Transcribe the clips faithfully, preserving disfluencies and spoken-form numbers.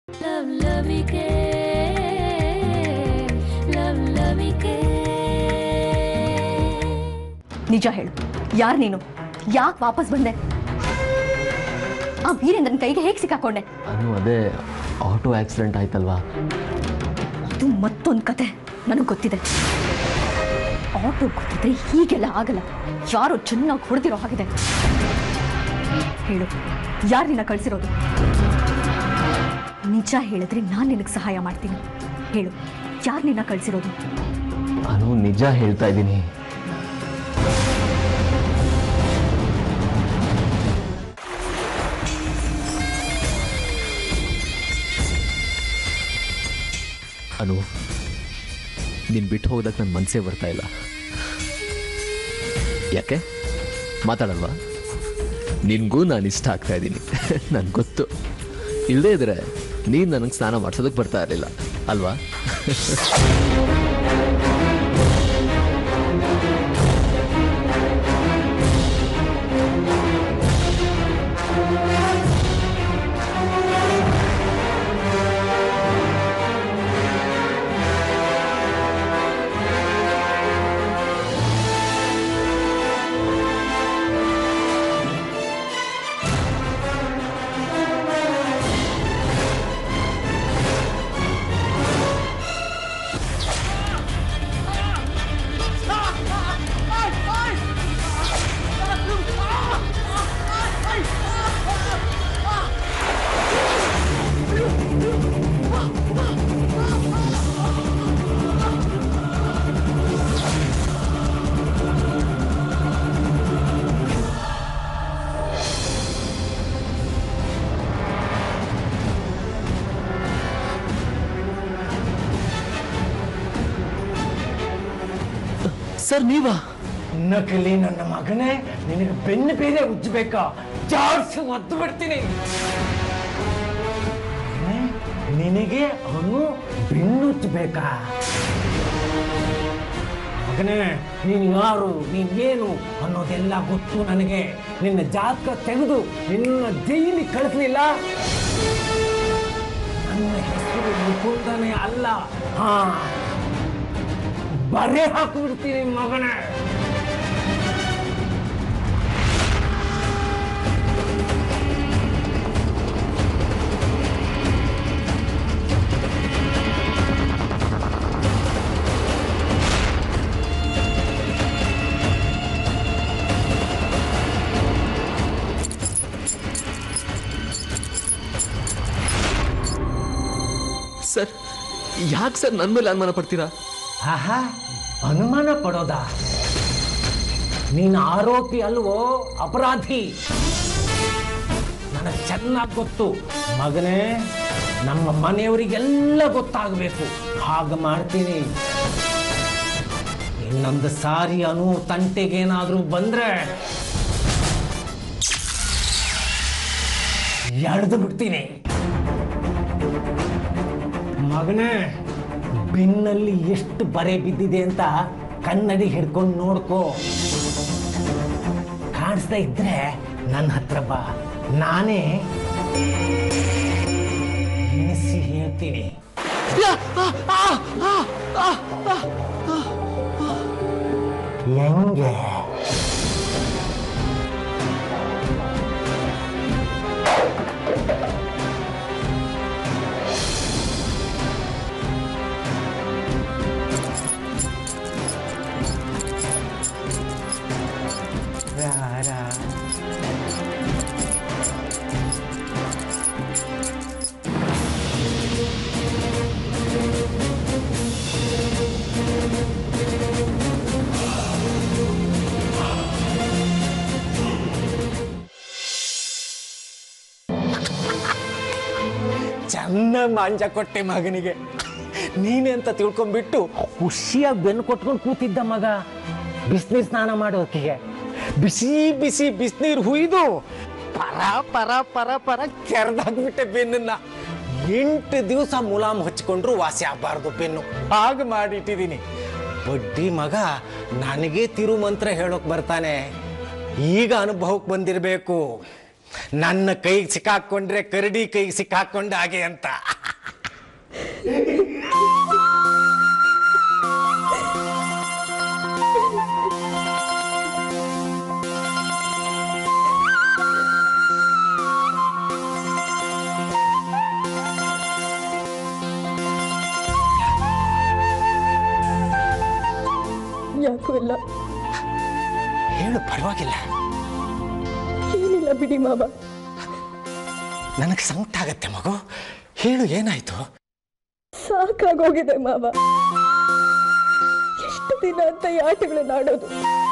ನಿಜ ಹೇಳು, ಯಾರು ನೀನು? ಯಾಕೆ ವಾಪಸ್ ಬಂದೆ? ಆ ವೀರೇಂದ್ರನ ಕೈಗೆ ಹೇಗೆ ಸಿಕ್ಕಾಕೊಂಡೆ? ಅನು ಅದೇ ಆಟೋ ಆಕ್ಸಿಡೆಂಟ್ ಆಯ್ತಲ್ವಾ, ಅದು ಮತ್ತೊಂದು ಕತೆ. ನನಗೆ ಗೊತ್ತಿದೆ. ಆಟೋ ಗೊತ್ತಿದ್ರೆ ಹೀಗೆಲ್ಲ ಆಗಲ್ಲ. ಯಾರು ಚೆನ್ನಾಗಿ ಹೊಡೆದಿರೋ ಹಾಗಿದೆ. ಹೇಳು, ಯಾರು ನಿನ್ನ ಕಳಿಸಿರೋದು? ನಿಜ ಹೇಳಿದ್ರೆ ನಾನು ನಿನಗೆ ಸಹಾಯ ಮಾಡ್ತೀನಿ. ಹೇಳು, ಯಾರು ನಿನ್ನ ಕಳಿಸಿರೋದು? ಅನು ನಿಜ ಹೇಳ್ತಾ ಇದ್ದೀನಿ. ಅನು, ನೀನು ಬಿಟ್ಟು ಹೋಗೋದಕ್ಕೆ ನನ್ನ ಮನಸ್ಸೇ ಬರ್ತಾ ಇಲ್ಲ. ಯಾಕೆ ಮಾತಾಡಲ್ವಾ? ನಿನಗೂ ನಾನು ಇಷ್ಟ ಆಗ್ತಾ ಇದ್ದೀನಿ, ನನಗೆ ಗೊತ್ತು. ಇಲ್ಲದೇ ಇದ್ರೆ ನೀನು ನನಗೆ ಸ್ನಾನ ಮಾಡಿಸೋದಕ್ಕೆ ಬರ್ತಾ ಇರಲಿಲ್ಲ ಅಲ್ವಾ? ಸರ್ ನೀವಾ? ನಕಲಿ ನನ್ನ ಮಗನೇ, ನಿನಗೆ ಬೆನ್ನು ಬೇರೆ ಉಜ್ಜಬೇಕಾ? ಜಾಡ್ಸಿ ಒದ್ದು ಬಿಡ್ತೀನಿ. ನಿನಗೆ ಅವನು ಬೆನ್ನುಜ್ಜಬೇಕಾ? ಮಗನೇ, ನೀನು ಯಾರು, ನೀನೇನು ಅನ್ನೋದೆಲ್ಲ ಗೊತ್ತು ನನಗೆ. ನಿನ್ನ ಜಾತಕ ತೆಗೆದು ನಿನ್ನ ಜೈಲಿಗೆ ಕಳಿಸ್ಲಿಲ್ಲ. ನನ್ನ ಹೆಸರು ಮುಕುಂದನೇ ಅಲ್ಲ, ಹಾ ಬರೆ ಹಾಕಿಬಿಡ್ತೀನಿ ಮಗನೇ. ಸರ್, ಯಾಕೆ ಸರ್ ನನ್ನ ಮೇಲೆ ಅನುಮಾನ ಪಡ್ತೀರಾ? ಆಹಾ, ಅನುಮಾನ ಪಡೋದಾ? ನೀನು ಆರೋಪಿ ಅಲ್ವೋ, ಅಪರಾಧಿ. ನನಗೆ ಚೆನ್ನಾಗಿ ಗೊತ್ತು ಮಗನೇ. ನಮ್ಮ ಮನೆಯವರಿಗೆಲ್ಲ ಗೊತ್ತಾಗಬೇಕು. ಹಾಗೆ ಮಾಡ್ತೀನಿ. ಇನ್ನೊಂದು ಸಾರಿ ಅನು ತಂಟೆಗೇನಾದ್ರೂ ಬಂದ್ರೆ ಎಳೆದು ಬಿಡ್ತೀನಿ ಮಗನೇ. ಬೆನ್ನಲ್ಲಿ ಎಷ್ಟು ಬರೆ ಬಿದ್ದಿದೆ ಅಂತ ಕನ್ನಡಿ ಹಿಡ್ಕೊಂಡು ನೋಡ್ಕೋ. ಕಾಣಿಸ್ತಾ ಇದ್ರೆ ನನ್ನ ಹತ್ರ ಬಾ, ನಾನೇ ಎಣಿಸಿ ಹೇಳ್ತೀನಿ. ಹೆಂಗೆ? ಚೆನ್ನಾಗಿ ಮಾಂಜ ಕೊಟ್ಟೆ ಮಗನಿಗೆ. ನೀನೆ ಅಂತ ತಿಳ್ಕೊಂಡ್ಬಿಟ್ಟು ಖುಷಿಯಾಗಿ ಬೆನ್ನು ಕೊಟ್ಕೊಂಡು ಕೂತಿದ್ದ ಮಗ. ಬಿಸಿನೀರು ಸ್ನಾನ ಮಾಡೋಕಿಗೆ ಬಿಸಿ ಬಿಸಿ ಬಿಸಿನೀರು ಹುಯ್ದು ಪರ ಪರ ಪರ ಪರ ಕೆರೆದಾಗ್ಬಿಟ್ಟೆ ಬೆನ್ನನ್ನ. ಎಂಟು ದಿವಸ ಮುಲಾಮ್ ಹಚ್ಕೊಂಡ್ರು ವಾಸಿ ಆಗಬಾರ್ದು ಬೆನ್ನು, ಹಾಗೆ ಮಾಡಿಟ್ಟಿದ್ದೀನಿ. ಬಡ್ಡಿ ಮಗ ನನಗೆ ತಿರುಮಂತ್ರ ಹೇಳೋಕ್ ಬರ್ತಾನೆ. ಈಗ ಅನುಭವಕ್ಕೆ ಬಂದಿರಬೇಕು, ನನ್ನ ಕೈಗೆ ಸಿಕ್ಕಾಕೊಂಡ್ರೆ ಕರಡಿ ಕೈಗೆ ಸಿಕ್ಕಾಕೊಂಡ ಹಾಗೆ ಅಂತ. ಯಾಕೂ ಇಲ್ಲ. ಹೇಳು, ಪರವಾಗಿಲ್ಲ. ಏನಿಲ್ಲ ಬಿಡಿ ಮಾವ. ನನಗೆ ಸಂಕಟ ಆಗತ್ತೆ ಮಗು. ಹೇಳು, ಏನಾಯ್ತು? ಸಾಕಾಗೋಗಿದೆ ಮಾವ. ಎಷ್ಟು ದಿನ ಅಂತ ಈ ಆಟಗಳನ್ನ ಆಡೋದು.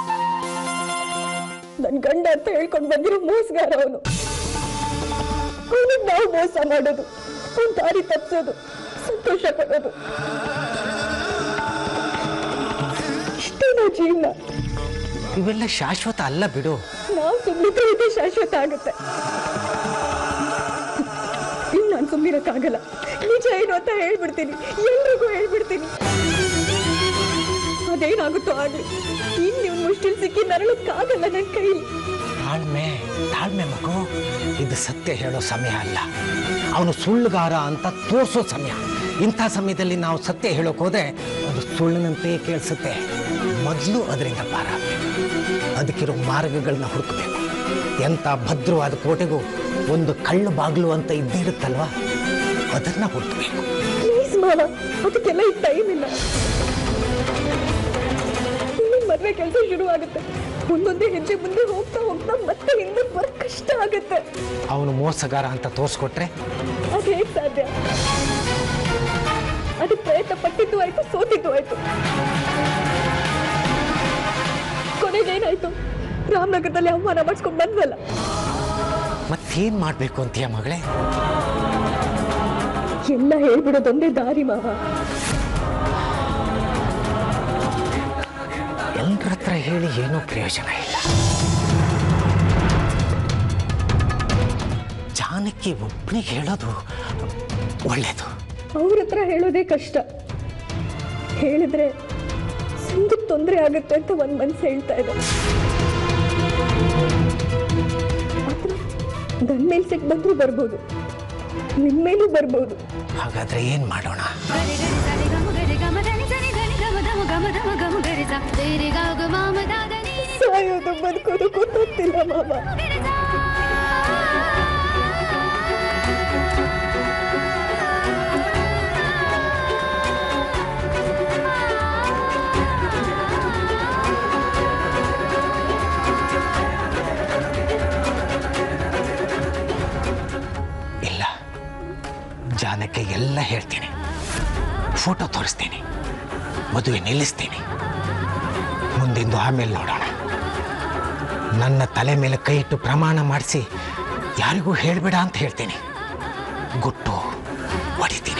ನನ್ ಗಂಡ ಅಂತ ಹೇಳ್ಕೊಂಡು ಬಂದಿರೋ ಮೋಸಗಾರ ಅವನು. ಅವನಿಗೆ ನಾವು ಮೋಸ ಮಾಡೋದು, ಅವನ ದಾರಿ ತಪ್ಪಿಸೋದು, ಸಂತೋಷ ಪಡೋದು, ಇಷ್ಟೇನೋ ಜೀವನ. ಇವೆಲ್ಲ ಶಾಶ್ವತ ಅಲ್ಲ ಬಿಡು. ನಾವು ಸುಮ್ಮನೆ ಇದೆ ಶಾಶ್ವತ ಆಗುತ್ತೆ. ಇನ್ನು ನಾನು ಸುಮ್ಮನಿರಕ್ಕಾಗಲ್ಲ. ನಿಜ ಏನು ಅಂತ ಹೇಳ್ಬಿಡ್ತೀನಿ, ಎಲ್ರಿಗೂ ಹೇಳ್ಬಿಡ್ತೀನಿ. ಅದೇನಾಗುತ್ತೋ ಆಗ್ಲಿ. ಇನ್ನು ನೀವು ಮುಷ್ಟಿಲ್ ಸಿಕ್ಕಿ ನರಳಕ್ಕಾಗಲ್ಲ ನನ್ನ ಕೈಲಿ. ತಾಳ್ಮೆ ತಾಳ್ಮೆ ಮಗು. ಇದು ಸತ್ಯ ಹೇಳೋ ಸಮಯ ಅಲ್ಲ, ಅವನು ಸುಳ್ಳುಗಾರ ಅಂತ ತೋರಿಸೋ ಸಮಯ. ಇಂಥ ಸಮಯದಲ್ಲಿ ನಾವು ಸತ್ಯ ಹೇಳೋಕೆ ಹೋದ್ರೆ ಅದು ಸುಳ್ಳಿನಂತೆ ಕೇಳಿಸುತ್ತೆ. ಮೊದಲು ಅದರಿಂದ ಪಾರಾಗಬೇಕು. ಅದಕ್ಕಿರೋ ಮಾರ್ಗಗಳನ್ನ ಹುಡುಕಬೇಕು. ಎಂಥ ಭದ್ರವಾದ ಕೋಟೆಗೂ ಒಂದು ಕಳ್ಳು ಬಾಗಿಲು ಅಂತ ಇದ್ದೇ ಇರುತ್ತಲ್ವಾ, ಅದನ್ನ ಹುಡುಕಬೇಕು. ಪ್ಲೀಸ್ ಮಾವ, ಅದಕ್ಕೆಲ್ಲ ಈಗ ಟೈಮ್ ಇಲ್ಲ. ಮದುವೆ ಕೆಲಸ ಶುರು ಆಗುತ್ತೆ. ಒಂದೊಂದೇ ಹೆಜ್ಜೆ ಮುಂದೆ ಹೋಗ್ತಾ ಹೋಗ್ತಾ ಮತ್ತೆ ಹಿಂದೆ ಬರೋಕ್ ಕಷ್ಟ ಆಗುತ್ತೆ. ಅವನು ಮೋಸಗಾರ ಅಂತ ತೋರಿಸ್ಕೊಟ್ರೆ ಅದು ಹೇಗೆ ಸಾಧ್ಯ? ಅದಕ್ಕೆ ಪ್ರಯತ್ನ ಪಟ್ಟಿದ್ದು ಆಯ್ತು, ಸೋತಿದ್ದು ಆಯ್ತು. ಕೊನೆಗೇನಾಯ್ತು? ರಾಮನಗರದಲ್ಲಿ ಅವಮಾನ ಮಾಡಿಸ್ಕೊಂಡು ಬಂದ್ವಲ್ಲ. ಮತ್ತೇನ್ ಮಾಡ್ಬೇಕು ಅಂತೀಯ ಮಗಳೇ? ಎಲ್ಲ ಹೇಳ್ಬಿಡೋದೊಂದೇ ದಾರಿ ಮಾವ. ಎಲ್ಲರ ಹತ್ರ ಹೇಳಿ ಏನೂ ಪ್ರಯೋಜನ ಇಲ್ಲ. ಜಾನಕಿ ಒಬ್ಬನಿಗೆ ಹೇಳೋದು ಒಳ್ಳೇದು. ಅವ್ರ ಹತ್ರ ಹೇಳೋದೇ ಕಷ್ಟ. ಹೇಳಿದ್ರೆ ಸಂದಕ್ಕೆ ತೊಂದರೆ ಆಗುತ್ತೆ ಅಂತ ಒಂದ್ ಮನ್ಸು ಹೇಳ್ತಾ ಇದೆ. ಗಂಡ ಮೇಲೆ ಸಿಟ್ಟು ಬಂದ್ರೂ ಬರ್ಬೋದು, ನಿಮ್ಮೇಲೂ ಬರ್ಬೋದು. ಹಾಗಾದ್ರೆ ಏನ್ ಮಾಡೋಣ? ಸಾಯೋದು ಬದುಕೋದು ಗೊತ್ತಿಲ್ಲ ಮಾಮ. ಇಲ್ಲ, ಜಾನಕ್ಕೆ ಎಲ್ಲ ಹೇಳ್ತೀನಿ, ಫೋಟೋ ತೋರಿಸ್ತೀನಿ, ಮದುವೆ ನಿಲ್ಲಿಸ್ತೀನಿ. ಮುಂದಿಂದು ಆಮೇಲೆ ನೋಡೋಣ. ನನ್ನ ತಲೆ ಮೇಲೆ ಕೈ ಇಟ್ಟು ಪ್ರಮಾಣ ಮಾಡಿಸಿ ಯಾರಿಗೂ ಹೇಳಬೇಡ ಅಂತ ಹೇಳ್ತೀನಿ. ಗುಟ್ಟು ಹೊಡಿತೀನಿ.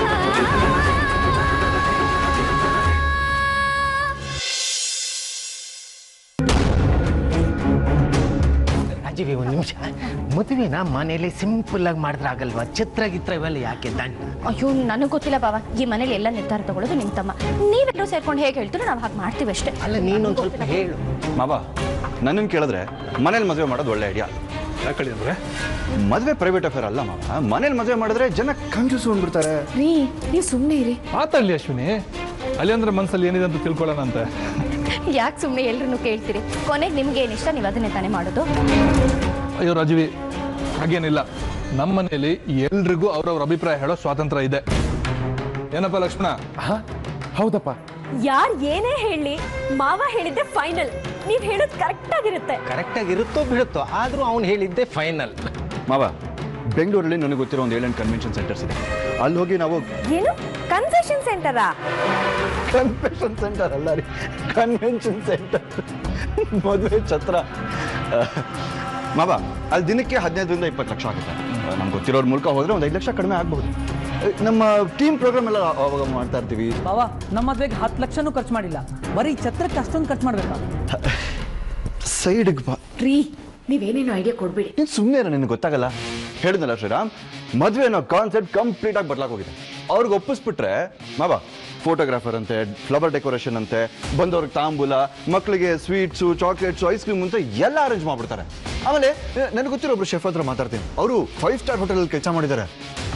ರಾಜೀವಿ, ಒಂದು ನಿಮಿಷ. ಮದುವೆನ ಮನೇಲಿ ಸಿಂಪಲ್ ಆಗಿ ಮಾಡಿದ್ರೆ ಆಗಲ್ವಾ? ಚಿತ್ರ ಗಿತ್ರ ಇವೆಲ್ಲ ಯಾಕೆ ದಂಡ? ಅಯ್ಯೋ, ನನಗೆ ಗೊತ್ತಿಲ್ಲ ಬಾವ. ಈ ಮನೇಲಿ ಎಲ್ಲ ನಿರ್ಧಾರ ತಗೊಳ್ಳೋದು ನಿಮ್ಮ ತಮ್ಮ. ನೀವೆಲ್ಲರೂ ಸೇರ್ಕೊಂಡು ಹೇಗೆ ಹೇಳ್ತೀರೋ ನಾವು ಹಾಗೆ ಮಾಡ್ತೀವಿ ಅಷ್ಟೇ. ಅಲ್ಲ, ನೀನೊಂದು ಸ್ವಲ್ಪ ಹೇಳು. ಮಾವ, ನನ್ನನ್ನು ಕೇಳಿದ್ರೆ ಮನೇಲಿ ಮದುವೆ ಮಾಡೋದು ಒಳ್ಳೆ ಐಡಿಯಾ. ಯಾಕಳಿ ಅಂದ್ರೆ ಮದುವೆ ಪ್ರೈವೇಟ್ ಅಫೇರ್ ಅಲ್ಲ ಮಾವ. ಮನೇಲಿ ಮದುವೆ ಮಾಡಿದ್ರೆ ಜನ ಕಂಜೂಸ್ ಬಂದ್ಬಿಡ್ತಾರೆ. ರೀ, ನೀವು ಸುಮ್ಮನೆ ಇರಿ. ಮಾತಾಡ್ಲಿ ಅಶ್ವಿನಿ. ಅಲ್ಲಿ ಅಂದ್ರೆ ಮನ್ಸಲ್ಲಿ ಏನಿದೆ ಅಂತ ತಿಳ್ಕೊಳ್ಳೋಣ ಅಂತ. ಯಾಕೆ ಸುಮ್ಮನೆ ಎಲ್ಲರನ್ನು ಕೇಳ್ತೀರಿ? ಕೊನೆಗೆ ನಿಮ್ಗೆ ಏನಿಷ್ಟ ನೀವು ಅದನ್ನೇ ತಾನೇ ಮಾಡೋದು. ಅಯ್ಯೋ ರಾಜೀವಿ, ಹಾಗೇನಿಲ್ಲ. ನಮ್ಮ ಮನೇಲಿ ಎಲ್ರಿಗೂ ಅವ್ರವ್ರ ಅಭಿಪ್ರಾಯ ಹೇಳೋ ಸ್ವಾತಂತ್ರ್ಯ ಇದೆ. ಏನಪ್ಪ ಲಕ್ಷ್ಮಣ? ಹೌದಪ್ಪ. ಯಾರು ಏನೇ ಹೇಳಿ, ಮಾವ ಹೇಳಿದ್ದೆ ಫೈನಲ್. ನೀವ್ ಹೇಳೋದು ಕರೆಕ್ಟ್ ಆಗಿರುತ್ತೆ. ಕರೆಕ್ಟ್ ಆಗಿರುತ್ತೋ ಬಿಡುತ್ತೋ, ಆದ್ರೂ ಅವ್ನು ಹೇಳಿದ್ದೆ ಫೈನಲ್. ಮಾವ, ಬೆಂಗಳೂರಲ್ಲಿ ನನಗೆ ಗೊತ್ತಿರೋ ಒಂದು ಏಳೆಂಟು ಕನ್ವೆನ್ಷನ್ ಸೆಂಟರ್ಸ್ ಇದೆ. ಅಲ್ಲಿ ಹೋಗಿ ನಾವು ಏನು ಕನ್ಸೆಷನ್ ಸೆಂಟರಾ? ಕನ್ವೆನ್ಷನ್ ಸೆಂಟರ್ ಅಲ್ಲ ರೀ, ಕನ್ವೆನ್ಷನ್ ಸೆಂಟರ್. ಮದುವೆ ಛತ್ರ. ಮಾವ, ಅಲ್ಲಿ ದಿನಕ್ಕೆ ಹದಿನೈದರಿಂದ ಇಪ್ಪತ್ತು ಲಕ್ಷ ಆಗುತ್ತೆ. ನಮ್ಗೆ ಗೊತ್ತಿರೋರ ಮೂಲಕ ಹೋದ್ರೆ ಒಂದು ಐದು ಲಕ್ಷ ಕಡಿಮೆ ಆಗ್ಬಹುದು. ನಮ್ಮ ಟೀಮ್ ಪ್ರೋಗ್ರಾಮ್ ಎಲ್ಲ ಅವಾಗ ಮಾಡ್ತಾ ಇರ್ತೀವಿ. ಬಾವಾ, ನಮ್ಮ ಮದ್ವೆಗೆ ಹತ್ತು ಲಕ್ಷನೂ ಖರ್ಚು ಮಾಡಿಲ್ಲ. ಬರೀ ಛತ್ರಕ್ಕೆ ಅಷ್ಟೊಂದು ಖರ್ಚು ಮಾಡ್ಬೇಕಾ? ಸೈಡ್ಗೆ ಬಾ ರೀ, ನೀವೇನೇನು ಐಡಿಯಾ ಕೊಡ್ಬೇಡಿ. ನೀನು ಸುಮ್ಮನೆ ನಿನಗೆ ಗೊತ್ತಾಗಲ್ಲ. ಹೇಳಿದ್ನಲ್ಲ ಶ್ರೀರಾಮ್, ಮದುವೆ ಅನ್ನೋ ಕಾನ್ಸೆಪ್ಟ್ ಕಂಪ್ಲೀಟ್ ಆಗಿ ಬದಲಾಗಿ ಹೋಗಿದೆ. ಅವ್ರಿಗೆ ಒಪ್ಪಿಸ್ಬಿಟ್ರೆ ಮಾವ, ಫೋಟೋಗ್ರಾಫರ್ ಅಂತೆ, ಫ್ಲವರ್ ಡೆಕೋರೇಷನ್ ಅಂತೆ, ಬಂದವ್ರಿಗೆ ತಾಂಬೂಲ, ಮಕ್ಕಳಿಗೆ ಸ್ವೀಟ್ಸು, ಚಾಕ್ಲೇಟ್ಸು, ಐಸ್ ಕ್ರೀಮ್ ಅಂತ ಎಲ್ಲ ಅರೇಂಜ್ ಮಾಡ್ಬಿಡ್ತಾರೆ. ಆಮೇಲೆ ನನಗೆ ಗೊತ್ತಿರೋ ಒಬ್ರು ಶೆಫ್ ಹತ್ರ ಮಾತಾಡ್ತೀನಿ. ಅವರು ಫೈವ್ ಸ್ಟಾರ್ ಹೋಟೆಲಲ್ಲಿ ಕೆಲಸ ಮಾಡಿದ್ದಾರೆ.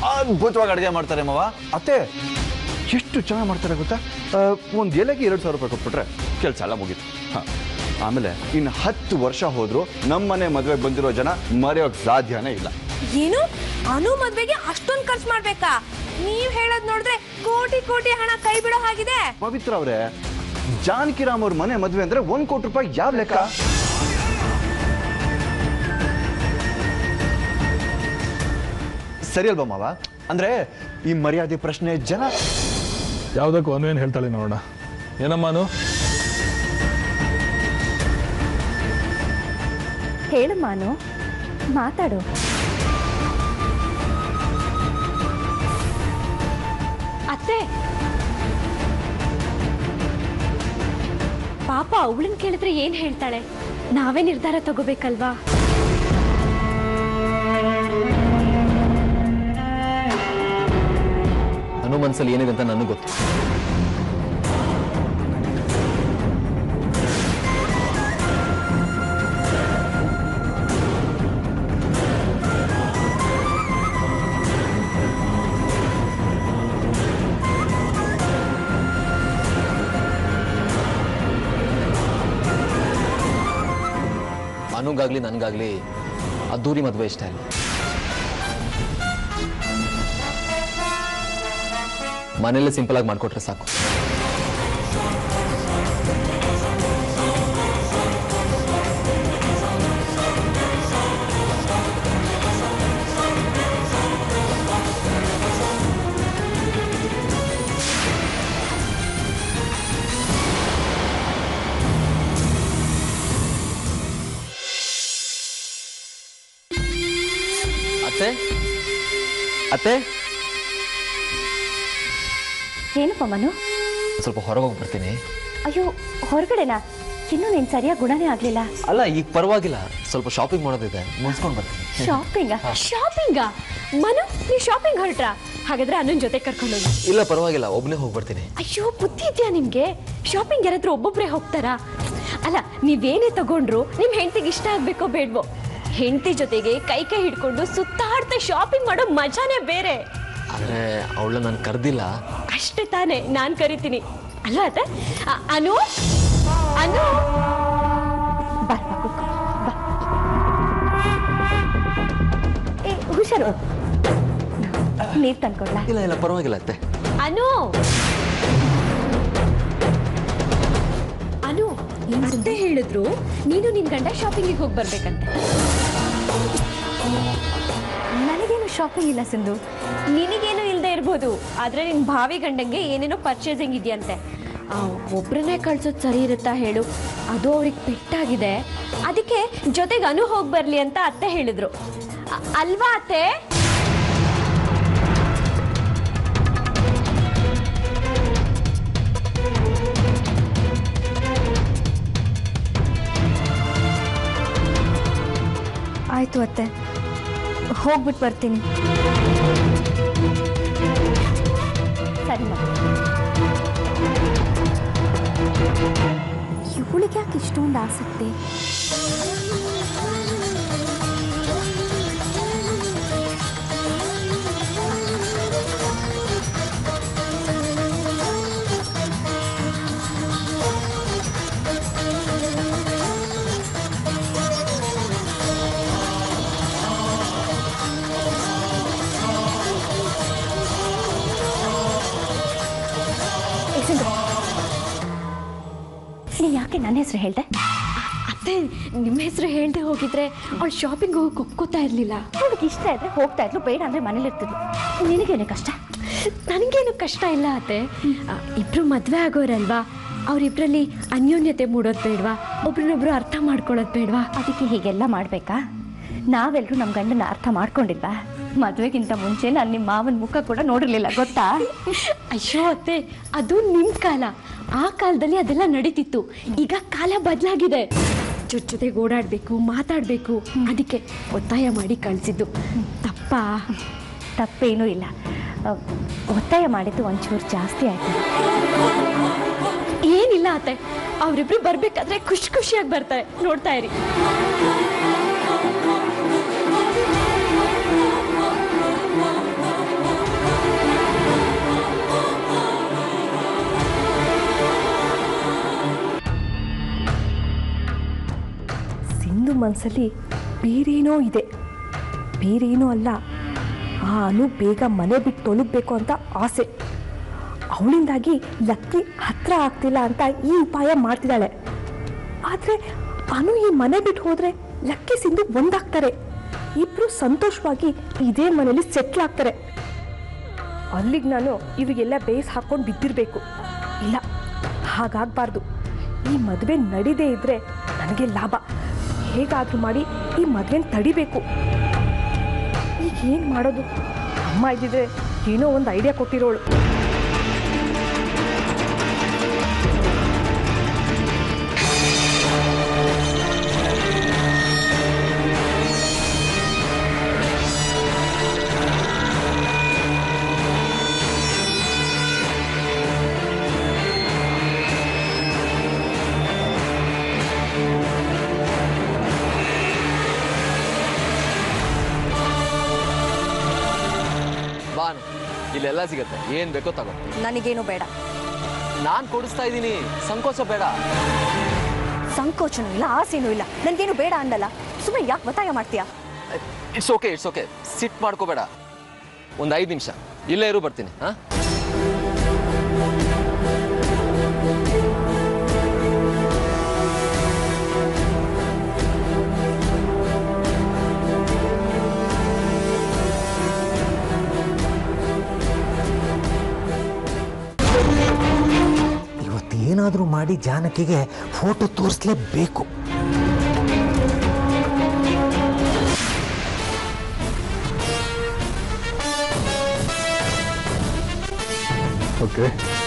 ಅದ್ಭುತವಾಗಿ ಅಡುಗೆ ಮಾಡ್ತಾರೆ ಮಾವ. ಅತ್ತೆ ಎಷ್ಟು ಚೆನ್ನಾಗಿ ಮಾಡ್ತಾರೆ ಗೊತ್ತಾ? ಒಂದು ಎಲೆಗೆ ಎರಡು ಸಾವಿರ ರೂಪಾಯಿ ಕೊಟ್ಬಿಟ್ರೆ ಕೆಲಸ ಎಲ್ಲ ಮುಗೀತು. ಹಾಂ, ಆಮೇಲೆ ಇನ್ನು ಹತ್ತು ವರ್ಷ ಹೋದ್ರು ನಮ್ಮನೆ ಮದುವೆಗೆ ಬಂದಿರೋ ಜನ ಮರೆಯೋಕೆ ಸಾಧ್ಯನೇ ಇಲ್ಲ. ಏನು ಅನು ಮದ್ವೆಗೆ ಅಷ್ಟೊಂದು ಖರ್ಚು ಮಾಡ್ಬೇಕಾ? ನೀವ್ ಹೇಳೋದ್ ನೋಡಿದ್ರೆ ಕೋಟಿ ಕೋಟಿ ಹಣ ಕೈ ಬಿಡೋ ಹಾಗಿದೆ. ಪವಿತ್ರ ಅವರೇ, ಜಾನಕಿರಾಮ್ ಅವ್ರ ಮನೆ ಮದುವೆ ಅಂದ್ರೆ ಒಂದ್ ಕೋಟಿ ರೂಪಾಯಿ ಯಾವ ಲೆಕ್ಕ? ಸರಿ ಅಲ್ವಾ ಮಾವ? ಅಂದ್ರೆ ಈ ಮರ್ಯಾದೆ ಪ್ರಶ್ನೆ ಜನ ಯಾವುದಕ್ಕೂ ಅನು ಏನು ಹೇಳ್ತಾಳೆ ನೋಡೋಣ. ಏನಮ್ಮಾನು? ಹೇಳು ಮಾನು, ಮಾತಾಡು. ಅತ್ತೆ, ಪಾಪ ಅವಳನ್ ಕೇಳಿದ್ರೆ ಏನ್ ಹೇಳ್ತಾಳೆ? ನಾವೇ ನಿರ್ಧಾರ ತಗೋಬೇಕಲ್ವಾ? ಅನು ಮನ್ಸಲ್ಲಿ ಏನಿದೆ ಅಂತ ನನಗೆ ಗೊತ್ತು. ಅನುಗಾಗ್ಲಿ ನನಗಾಗ್ಲಿ ಅದ್ದೂರಿ ಮದುವೆ ಇಷ್ಟ ಇಲ್ಲ. ಮನೇಲಿ ಸಿಂಪಲ್ ಆಗಿ ಮಾಡ್ಕೊಟ್ರೆ ಸಾಕು. ಅತ್ತೆ ಅತ್ತೆ ಏನಪ್ಪ ಮನು? ಸ್ವಲ್ಪ ಹೊರಗೆ ಹೋಗಿ ಬರ್ತೀನಿ. ಅಯ್ಯೋ, ಹೊರಗಡೆನಾ? ಇನ್ನೂ ನೀನು ಸರಿಯಾಗಿ ಗುಣನೇ ಆಗ್ಲಿಲ್ಲ. ಅಲ್ಲ, ಈಗ ಪರವಾಗಿಲ್ಲ, ಸ್ವಲ್ಪ ಶಾಪಿಂಗ್ ಮಾಡೋದಿದೆ, ಮುಗಿಸ್ಕೊಂಡು ಬರ್ತೀನಿ. ಶಾಪಿಂಗ? ಶಾಪಿಂಗ? ಮನು, ನೀ ಶಾಪಿಂಗ್ ಹೊರಟ್ರಾ? ಹಾಗಾದ್ರೆ ಅಣ್ಣನ ಜೊತೆ ಕರ್ಕೊಂಡು ಹೋಗಿ. ಇಲ್ಲ ಪರವಾಗಿಲ್ಲ, ಒಬ್ಬನೇ ಹೋಗಿ ಬರ್ತೀನಿ. ಅಯ್ಯೋ, ಬುದ್ಧಿ ಇದೆಯಾ ನಿಮ್ಗೆ? ಶಾಪಿಂಗ್ ಯಾರಾದ್ರೂ ಒಬ್ಬೊಬ್ರೆ ಹೋಗ್ತಾರಾ? ಅಲ್ಲ, ನೀವೇನೇ ತಗೊಂಡ್ರು ನಿಮ್ ಹೆಂಡತಿಗೆ ಇಷ್ಟ ಆಗ್ಬೇಕೋ ಬೇಡ್ವೋ, ಹೆಂಡತಿ ಜೊತೆಗೆ ಕೈ ಕೈ ಹಿಡ್ಕೊಂಡು ಸುತ್ತಾಡ್ತಾ ಶಾಪಿಂಗ್ ಮಾಡೋ ಮಜಾನೇ ಬೇರೆ. ಆದ್ರೆ ಅವಳ ನಾನು ಕರ್ದಿಲ್ಲ. ಅಷ್ಟೇ ತಾನೇ, ನಾನ್ ಕರಿತೀನಿ ಅಲ್ವಾ ಅತ್ತೆ? ಅನು, ಅನು, ಬಾ ಬಾ, ಕೂತ್ಕೋ, ಬಾ. ಏ, ಹುಷಾರು, ನೀರ್ ತಂದ್ಕೊಡ್ಲಾ? ಇಲ್ಲ ಇಲ್ಲ ಪರವಾಗಿಲ್ಲ ಅತ್ತೆ. ಅನು, ಅನು, ಅತ್ತೆ ಹೇಳಿದ್ರು ನೀನು ನಿನ್ ಗಂಡ ಶಾಪಿಂಗಿಗೆ ಹೋಗಿ ಬರ್ಬೇಕಂತೆ. ನನಗೇನು ಶಾಪಿಂಗ್ ಇಲ್ಲ ಸಿಂಧು. ನಿನಗೇನು ಇಲ್ಲದೆ ಇರ್ಬೋದು, ಆದ್ರೆ ನಿನ್ ಭಾವಿ ಗಂಡಂಗೆ ಏನೇನೋ ಪರ್ಚೇಸಿಂಗ್ ಇದೆಯಂತೆ. ಒಬ್ರನ್ನೇ ಕಳ್ಸೋದು ಸರಿ ಇರುತ್ತಾ ಹೇಳು? ಅದು ಅವ್ರಿಗೆ ಪೆಟ್ಟಾಗಿದೆ. ಅದಕ್ಕೆ ಜೊತೆಗೆ ಅನು ಹೋಗಿ ಬರ್ಲಿ ಅಂತ ಅತ್ತೆ ಹೇಳಿದ್ರು ಅಲ್ವಾ ಅತ್ತೆ? ಆಯ್ತು ಅತ್ತೆ, ಹೋಗ್ಬಿಟ್ಟು ಬರ್ತೀನಿ. ಸರಿ ಮಾ. ಇವಳಿಗೆ ಯಾಕೆ ಇಷ್ಟೊಂದು ಆಸಕ್ತಿ? ನೀ ಯಾಕೆ ನನ್ನ ಹೆಸರು ಹೇಳ್ದೆ? ಅತ್ತೆ, ನಿಮ್ಮ ಹೆಸರು ಹೇಳ್ದೆ ಹೋಗಿದ್ರೆ ಅವಳು ಶಾಪಿಂಗ್ ಹೋಗಿ ಒಪ್ಕೋತಾ ಇರಲಿಲ್ಲ. ಅವಳಿಗೆ ಇಷ್ಟ ಇದ್ರೆ ಹೋಗ್ತಾ ಇದ್ಲು, ಬೇಡ ಅಂದ್ರೆ ಮನೇಲಿ ಇರ್ತಿದ್ಲು. ನಿನಗೇನು ಕಷ್ಟ? ನನಗೇನು ಕಷ್ಟ ಇಲ್ಲ ಅತ್ತೆ. ಇಬ್ರು ಮದುವೆ ಆಗೋರಲ್ವಾ, ಅವರಿಬ್ರಲ್ಲಿ ಅನ್ಯೋನ್ಯತೆ ಮೂಡೋದು ಬೇಡವಾ? ಒಬ್ರನ್ನೊಬ್ರು ಅರ್ಥ ಮಾಡ್ಕೊಳ್ಳೋದು ಬೇಡವಾ? ಅದಕ್ಕೆ ಹೀಗೆಲ್ಲ ಮಾಡಬೇಕಾ? ನಾವೆಲ್ಲರೂ ನಮ್ಮ ಗಂಡನ ಅರ್ಥ ಮಾಡ್ಕೊಂಡಿಲ್ವಾ? ಮದುವೆಗಿಂತ ಮುಂಚೆ ನಾನು ನಿಮ್ಮ ಮಾವನ ಮುಖ ಕೂಡ ನೋಡಿರ್ಲಿಲ್ಲ, ಗೊತ್ತಾ? ಅಯ್ಯೋ ಅತ್ತೆ, ಅದು ನಿಮ್ಮ ಕಾಲ. ಆ ಕಾಲದಲ್ಲಿ ಅದೆಲ್ಲ ನಡೀತಿತ್ತು. ಈಗ ಕಾಲ ಬದಲಾಗಿದೆ. ಜೊತೆ ಜೊತೆಗೆ ಓಡಾಡಬೇಕು, ಮಾತಾಡಬೇಕು. ಅದಕ್ಕೆ ಒತ್ತಾಯ ಮಾಡಿ ಕಳಿಸಿದ್ದು. ತಪ್ಪಾ? ತಪ್ಪೇನೂ ಇಲ್ಲ. ಒತ್ತಾಯ ಮಾಡಿದ್ದು ಒಂಚೂರು ಜಾಸ್ತಿ ಆಯ್ತು. ಏನಿಲ್ಲ ಅತ್ತೆ, ಅವರಿಬ್ರು ಬರ್ಬೇಕಾದ್ರೆ ಖುಷಿ ಖುಷಿಯಾಗಿ ಬರ್ತಾರೆ, ನೋಡ್ತಾ ಇರಿ. ಮನಸ್ಸಲ್ಲಿ ಬೇರೇನೋ ಇದೆ. ಬೇರೇನೋ ಅಲ್ಲ, ಆ ಅನು ಬೇಗ ಮನೆ ಬಿಟ್ಟು ತೊಲಗಬೇಕು ಅಂತ ಆಸೆ. ಅವಳಿಂದಾಗಿ ಲಕ್ಕಿ ಹತ್ರ ಆಗ್ತಿಲ್ಲ ಅಂತ ಈ ಉಪಾಯ ಮಾಡ್ತಿದ್ದಾಳೆ. ಆದರೆ ಅನು ಈ ಮನೆ ಬಿಟ್ಟು ಹೋದರೆ ಲಕ್ಕಿ ಸಿಂಧು ಒಂದಾಗ್ತಾರೆ. ಇಬ್ಬರು ಸಂತೋಷವಾಗಿ ಇದೇ ಮನೇಲಿ ಸೆಟ್ಲ್ ಆಗ್ತಾರೆ. ಅಲ್ಲಿಗೆ ನಾನು ಇವರಿಗೆಲ್ಲ ಬೇಸ್ ಹಾಕ್ಕೊಂಡು ಬಿದ್ದಿರಬೇಕು. ಇಲ್ಲ, ಹಾಗಾಗಬಾರ್ದು. ಈ ಮದುವೆ ನಡೀದೇ ಇದ್ದರೆ ನನಗೆ ಲಾಭ. ಹೇಗಾದರೂ ಮಾಡಿ ಈ ಮದುವೆನ ತಡಿಬೇಕು. ಈಗ ಏನು ಮಾಡೋದು? ಅಮ್ಮ ಇದ್ದಿದ್ರೆ ಏನೋ ಒಂದು ಐಡಿಯಾ ಕೊಟ್ಟಿರೋಳು. ಇಲ್ಲೆಲ್ಲ ಸಿಗುತ್ತೆ, ಏನ್ ಬೇಕೋ ತಗೋ. ನನಗೇನು ಬೇಡ. ನಾನ್ ಕೊಡಿಸ್ತಾ ಇದ್ದೀನಿ, ಸಂಕೋಚ ಬೇಡ. ಸಂಕೋಚನೂ ಇಲ್ಲ, ಆಸೆನೂ ಇಲ್ಲ. ನನಗೇನು ಬೇಡ ಅಂದಲ್ಲ, ಸುಮ್ಮನೆ ಯಾಕೆ ಒತ್ತಾಯ ಮಾಡ್ತೀಯಾ? ಇಟ್ಸ್ ಓಕೆ, ಇಟ್ಸ್ ಓಕೆ, ಸಿಟ್ ಮಾಡ್ಕೋಬೇಡ. ಒಂದು ಐದು ನಿಮಿಷ ಇಲ್ಲೇ ಇರು, ಬರ್ತೀನಿ. ಹಾ, ಏನಾದರೂ ಮಾಡಿ ಜಾನಕಿಗೆ ಫೋಟೋ ತೋರಿಸಲೇಬೇಕು. ಓಕೆ,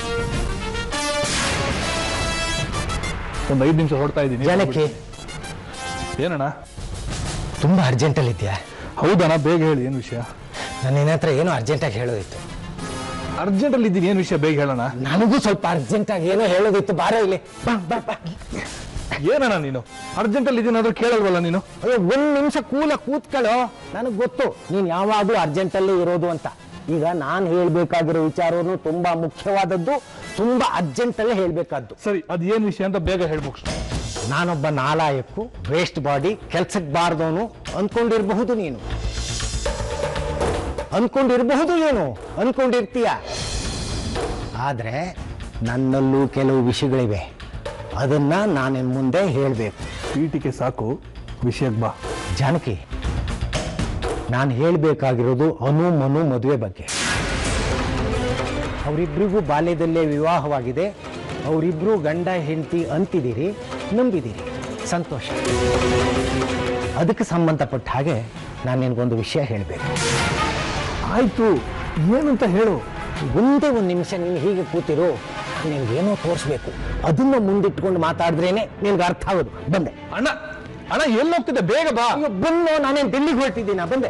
ಒಂದು ಐದು ನಿಮಿಷ ಹೊರಡ್ತಾ ಇದ್ದೀನಿ. ಜಾನಕಿ, ಏನಣ್ಣ ತುಂಬ ಅರ್ಜೆಂಟಲ್ಲಿದ್ಯಾ? ಹೌದಣ್ಣ, ಬೇಗ ಹೇಳಿ, ಏನು ವಿಷಯ? ನನ್ನ ನಿನ್ನ ಹತ್ರ ಏನೋ ಅರ್ಜೆಂಟಾಗಿ ಹೇಳೋದಿತ್ತು. ಅರ್ಜೆಂಟಲ್ಲಿ ಇದ್ದೀನಿ, ಏನು ವಿಷಯ ಬೇಗ ಹೇಳೋಣ. ನನಗೂ ಸ್ವಲ್ಪ ಅರ್ಜೆಂಟಾಗಿ ಏನೋ ಹೇಳೋದಿತ್ತು, ಬಾರೋ ಇಲ್ಲಿ. ಬಾ ಬಾ ಬಾ. ಏನಣ್ಣ ನೀನು ಅರ್ಜೆಂಟಲ್ಲಿ ಇದ್ದೀನಿ ಆದ್ರೂ ಕೇಳಲ್ವಲ್ಲ ನೀನು? ಅಯ್ಯೋ, ಒಂದು ನಿಮಿಷ ಕೂಲ ಕೂತ್ಕೊಳ್ಳೋ. ನನಗೆ ಗೊತ್ತು ನೀನು ಯಾವಾಗಲೂ ಅರ್ಜೆಂಟಲ್ಲೇ ಇರೋದು ಅಂತ. ಈಗ ನಾನು ಹೇಳಬೇಕಾಗಿರೋ ವಿಚಾರವನ್ನು ತುಂಬಾ ಮುಖ್ಯವಾದದ್ದು, ತುಂಬಾ ಅರ್ಜೆಂಟಲ್ಲೇ ಹೇಳಬೇಕಾದ್ದು. ಸರಿ, ಅದು ಏನು ವಿಷಯ ಅಂತ ಬೇಗ ಹೇಳ್ಬೇಕು. ನಾನೊಬ್ಬ ನಾಲಾಯಕ್ಕು, ವೇಸ್ಟ್ ಬಾಡಿ, ಕೆಲ್ಸಕ್ಕೆ ಬಾರ್ದವನು ಅಂದ್ಕೊಂಡಿರಬಹುದು. ನೀನು ಅಂದ್ಕೊಂಡಿರಬಹುದು, ಏನು ಅಂದ್ಕೊಂಡಿರ್ತೀಯ. ಆದರೆ ನನ್ನಲ್ಲೂ ಕೆಲವು ವಿಷಯಗಳಿವೆ, ಅದನ್ನ ನಾನು ಮುಂದೆ ಹೇಳಬೇಕು. ಪೀಟಿಕೆ ಸಾಕು, ವಿಷಯಕ್ಕೆ ಬಾ. ಜಾನಕಿ, ನಾನು ಹೇಳಬೇಕಾಗಿರೋದು ಅನು ಮನು ಮದುವೆ ಬಗ್ಗೆ. ಅವರಿಬ್ಬರಿಗೂ ಬಾಲ್ಯದಲ್ಲೇ ವಿವಾಹವಾಗಿದೆ. ಅವರಿಬ್ಬರು ಗಂಡ ಹೆಂಡತಿ ಅಂತಿದ್ದೀರಿ, ನಂಬಿದ್ದೀರಿ, ಸಂತೋಷ. ಅದಕ್ಕೆ ಸಂಬಂಧಪಟ್ಟ ಹಾಗೆ ನಾನು ನಿನಗೊಂದು ವಿಷಯ ಹೇಳಬೇಕು. ಆಯ್ತು, ಏನಂತ ಹೇಳು. ಒಂದೇ ಒಂದು ನಿಮಿಷ ನೀನು ಹೀಗೆ ಕೂತಿರು, ನಿನಗೇನೋ ತೋರಿಸ್ಬೇಕು. ಅದನ್ನ ಮುಂದಿಟ್ಕೊಂಡು ಮಾತಾಡಿದ್ರೇನೆ ನಿನ್ಗೆ ಅರ್ಥ ಆಗೋದು. ಬಂದೆ. ಅಣ್ಣ ಅಣ್ಣ ಎಲ್ಲೋಗ್ತಿದ್ದೆ, ಬೇಗ ಬಾ. ಬಂದು ನಾನೇನು ಡೆಲ್ಲಿಗೆ ಹೊರಟಿದ್ದೀನ? ಬಂದೆ.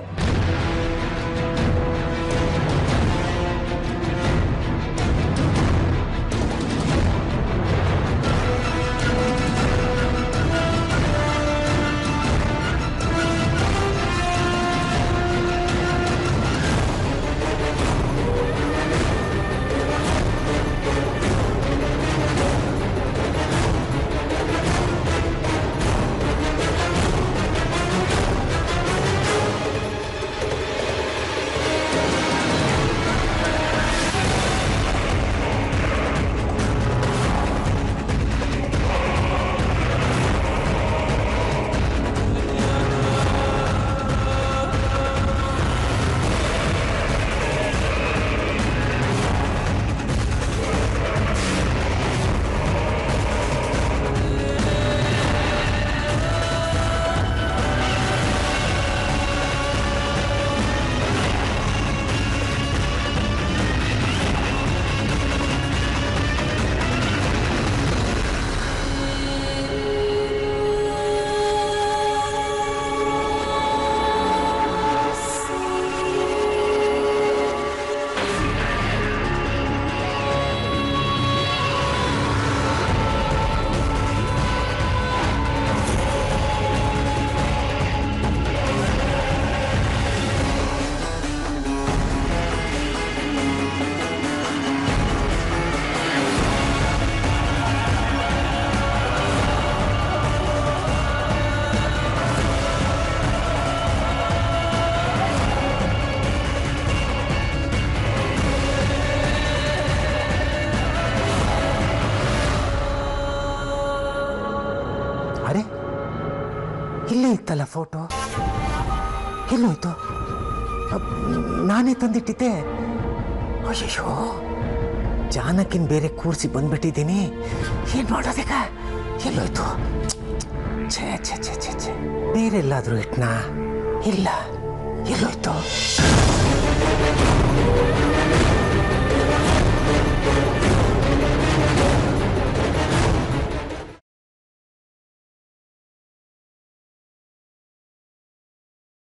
ಫೋಟೋ ಎಲ್ಲೋಯ್ತು? ಅಪ್, ನಾನೇ ತಂದಿಟ್ಟಿದ್ದೆ. ಅಯ್ಯೋ, ಜಾನಕಿನ್ ಬೇರೆ ಕೂರಿಸಿ ಬಂದ್ಬಿಟ್ಟಿದ್ದೀನಿ. ಏನು ಮಾಡೋದೀಗ? ಎಲ್ಲೋಯ್ತು? ಛೇ ಛೇ ಛೇ ಛೇ ಛೇ ಬೇರೆ ಎಲ್ಲಾದರೂ ಇಟ್ನಾ? ಇಲ್ಲ, ಎಲ್ಲೋಯ್ತು?